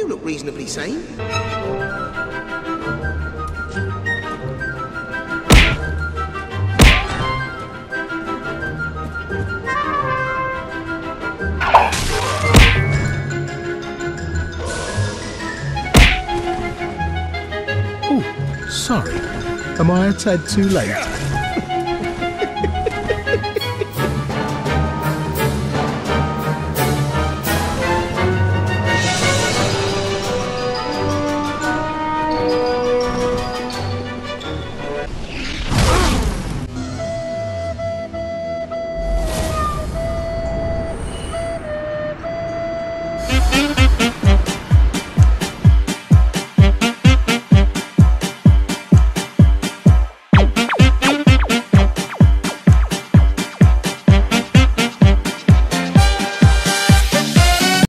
You look reasonably sane. Oh, sorry. Am I a tad too late?